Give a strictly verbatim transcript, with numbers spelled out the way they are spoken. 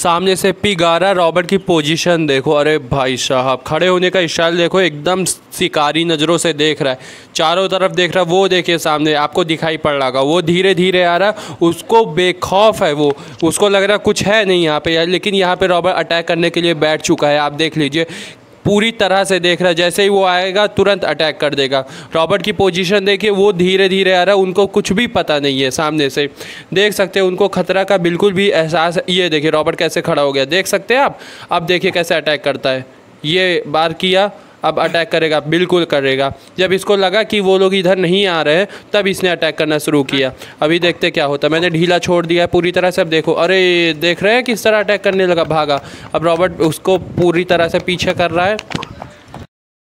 सामने से पी गा रहा है। रॉबर्ट की पोजीशन देखो, अरे भाई साहब खड़े होने का स्टाइल देखो, एकदम शिकारी नज़रों से देख रहा है, चारों तरफ देख रहा है। वो देखिए सामने आपको दिखाई पड़ रहा होगा, वो धीरे धीरे आ रहा है, उसको बेखौफ है, वो उसको लग रहा है कुछ है नहीं यहाँ पे यार, लेकिन यहाँ पे रॉबर्ट अटैक करने के लिए बैठ चुका है। आप देख लीजिए, पूरी तरह से देख रहा है, जैसे ही वो आएगा तुरंत अटैक कर देगा। रॉबर्ट की पोजीशन देखिए, वो धीरे धीरे आ रहा है, उनको कुछ भी पता नहीं है। सामने से देख सकते हैं, उनको खतरा का बिल्कुल भी एहसास है। ये देखिए रॉबर्ट कैसे खड़ा हो गया, देख सकते हैं आप। अब देखिए कैसे अटैक करता है, ये बार किया, अब अटैक करेगा, बिल्कुल करेगा। जब इसको लगा कि वो लोग इधर नहीं आ रहे हैं, तब इसने अटैक करना शुरू किया। अभी देखते क्या होता है। मैंने ढीला छोड़ दिया है पूरी तरह से। अब देखो, अरे देख रहे हैं किस तरह अटैक करने लगा, भागा। अब रॉबर्ट उसको पूरी तरह से पीछे कर रहा है।